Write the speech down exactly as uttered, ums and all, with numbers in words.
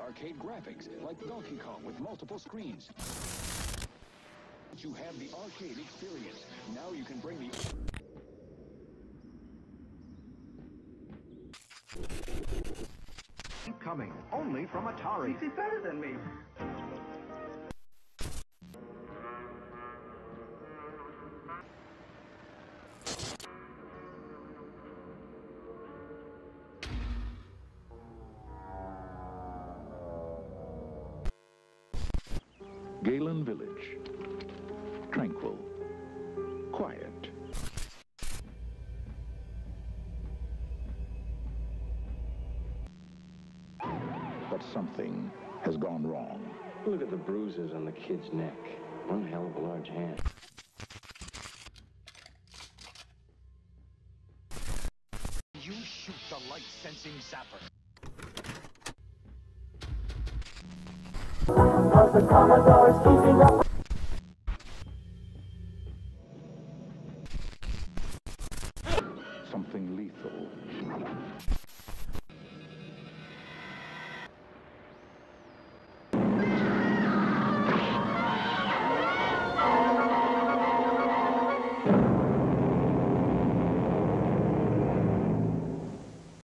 arcade graphics, like Donkey Kong with multiple screens. You have the arcade experience. Now you can bring the... Coming only from Atari. He's better than me. Galen Village. Tranquil. Quiet. But something has gone wrong. Look at the bruises on the kid's neck. One hell of a large hand. You shoot the light-sensing zapper. The Commodore's keeping up.